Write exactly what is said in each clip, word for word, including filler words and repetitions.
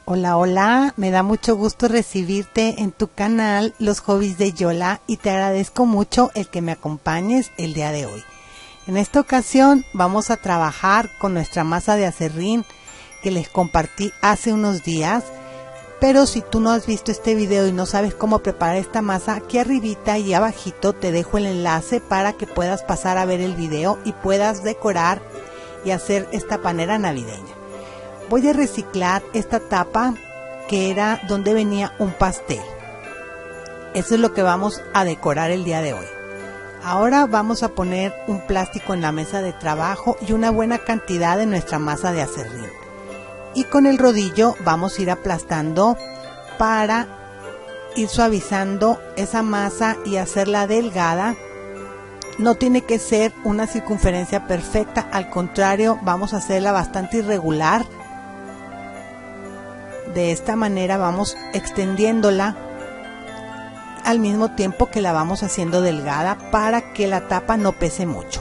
Hola, hola, me da mucho gusto recibirte en tu canal Los Hobbies de Yola y te agradezco mucho el que me acompañes el día de hoy. En esta ocasión vamos a trabajar con nuestra masa de aserrín que les compartí hace unos días, pero si tú no has visto este video y no sabes cómo preparar esta masa, aquí arribita y abajito te dejo el enlace para que puedas pasar a ver el video y puedas decorar y hacer esta panera navideña. Voy a reciclar esta tapa que era donde venía un pastel. Eso es lo que vamos a decorar el día de hoy. Ahora vamos a poner un plástico en la mesa de trabajo y una buena cantidad de nuestra masa de aserrín. Y con el rodillo vamos a ir aplastando para ir suavizando esa masa y hacerla delgada. No tiene que ser una circunferencia perfecta, al contrario, vamos a hacerla bastante irregular. De esta manera vamos extendiéndola al mismo tiempo que la vamos haciendo delgada para que la tapa no pese mucho.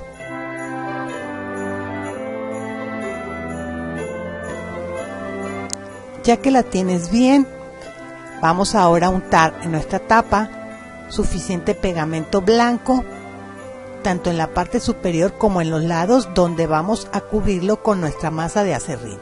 Ya que la tienes bien, vamos ahora a untar en nuestra tapa suficiente pegamento blanco, tanto en la parte superior como en los lados, donde vamos a cubrirlo con nuestra masa de aserrín.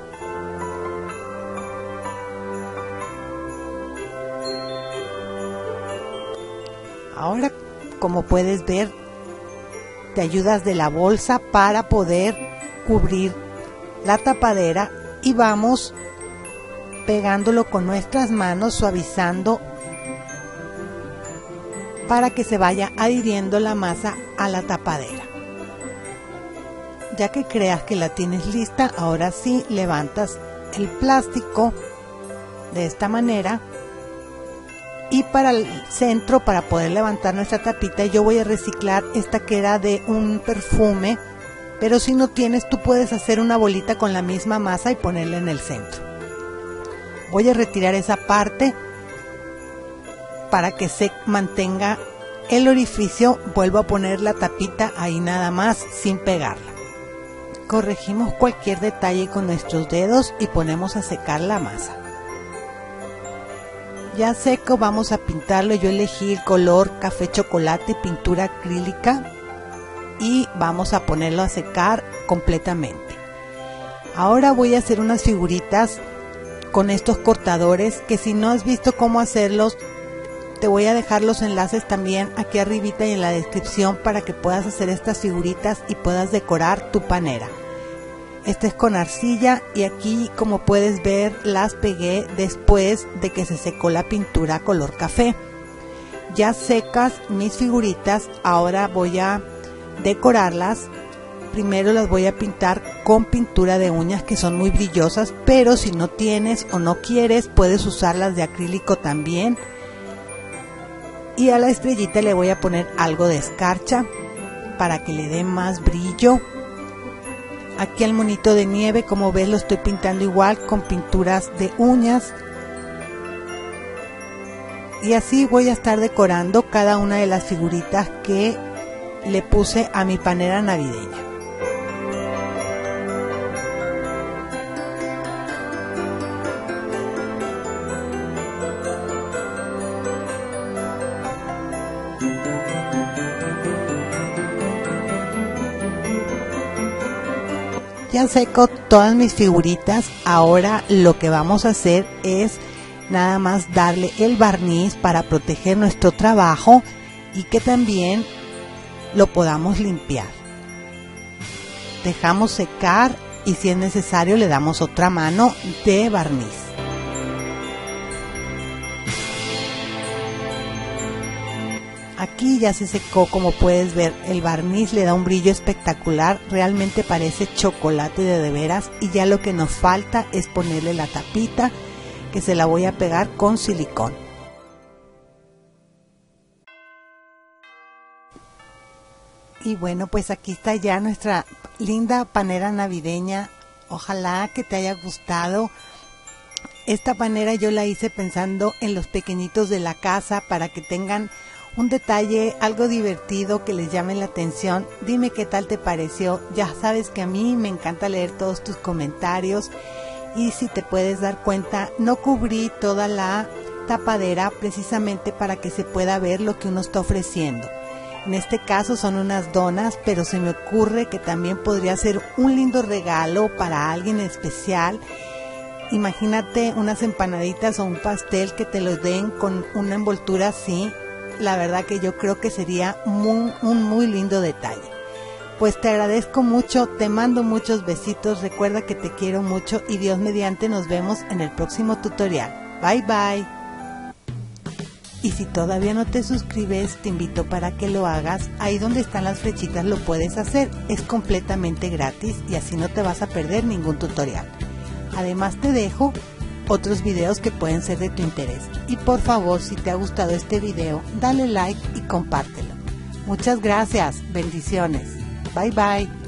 Ahora, como puedes ver, te ayudas de la bolsa para poder cubrir la tapadera y vamos pegándolo con nuestras manos, suavizando para que se vaya adhiriendo la masa a la tapadera. Ya que creas que la tienes lista, ahora sí levantas el plástico de esta manera. Y para el centro, para poder levantar nuestra tapita, yo voy a reciclar esta que era de un perfume, pero si no tienes, tú puedes hacer una bolita con la misma masa y ponerla en el centro. Voy a retirar esa parte para que se mantenga el orificio. Vuelvo a poner la tapita ahí nada más, sin pegarla. Corregimos cualquier detalle con nuestros dedos y ponemos a secar la masa. Ya seco, vamos a pintarlo. Yo elegí el color café chocolate, pintura acrílica, y vamos a ponerlo a secar completamente. Ahora voy a hacer unas figuritas con estos cortadores, que si no has visto cómo hacerlos, te voy a dejar los enlaces también aquí arribita y en la descripción para que puedas hacer estas figuritas y puedas decorar tu panera. Este es con arcilla y aquí, como puedes ver, las pegué después de que se secó la pintura color café. Ya secas mis figuritas, ahora voy a decorarlas. Primero las voy a pintar con pintura de uñas, que son muy brillosas, pero si no tienes o no quieres, puedes usarlas de acrílico también. Y a la estrellita le voy a poner algo de escarcha para que le dé más brillo. Aquí el monito de nieve, como ves, lo estoy pintando igual con pinturas de uñas. Y así voy a estar decorando cada una de las figuritas que le puse a mi panera navideña. Ya seco todas mis figuritas. Ahora lo que vamos a hacer es nada más darle el barniz para proteger nuestro trabajo y que también lo podamos limpiar. Dejamos secar y si es necesario le damos otra mano de barniz. Aquí ya se secó, como puedes ver, el barniz le da un brillo espectacular, realmente parece chocolate de de veras, y ya lo que nos falta es ponerle la tapita, que se la voy a pegar con silicón. Y bueno, pues aquí está ya nuestra linda panera navideña. Ojalá que te haya gustado. Esta panera yo la hice pensando en los pequeñitos de la casa, para que tengan un detalle, algo divertido que les llame la atención. Dime qué tal te pareció. Ya sabes que a mí me encanta leer todos tus comentarios y si te puedes dar cuenta, no cubrí toda la tapadera precisamente para que se pueda ver lo que uno está ofreciendo. En este caso son unas donas, pero se me ocurre que también podría ser un lindo regalo para alguien especial. Imagínate unas empanaditas o un pastel que te los den con una envoltura así. La verdad que yo creo que sería muy, un muy lindo detalle. Pues te agradezco mucho, te mando muchos besitos, recuerda que te quiero mucho y Dios mediante nos vemos en el próximo tutorial. Bye bye. Y si todavía no te suscribes, te invito para que lo hagas. Ahí donde están las flechitas lo puedes hacer, es completamente gratis y así no te vas a perder ningún tutorial. Además te dejo otros videos que pueden ser de tu interés. Y por favor, si te ha gustado este video, dale like y compártelo. Muchas gracias, bendiciones. Bye bye.